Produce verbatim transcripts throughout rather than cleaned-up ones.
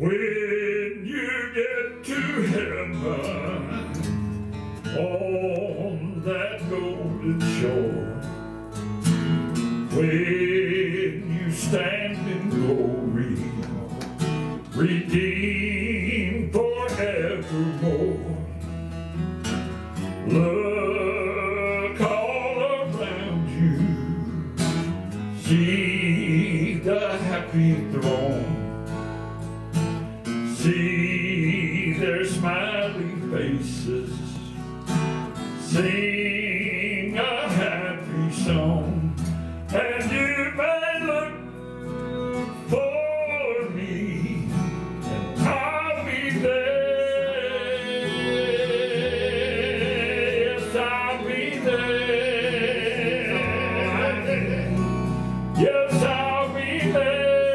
When you get to heaven on that golden shore, when you stand in glory, redeemed forevermore, look all around you, see the happy throng, see their smiling faces, sing a happy song, and you may look for me, and I'll be there. Yes, I'll be there. Yes, I'll be there.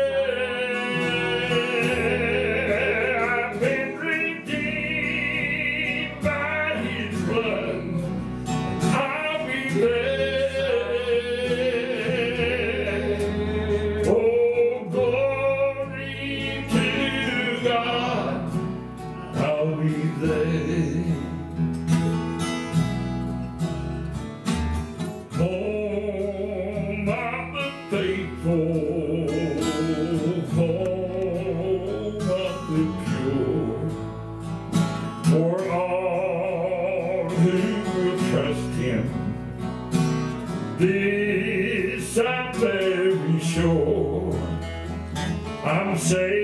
Oh, glory to God, I'll be there. Home of the faithful, home of the pure, for all who will trust Him. This I'm very sure. I'm safe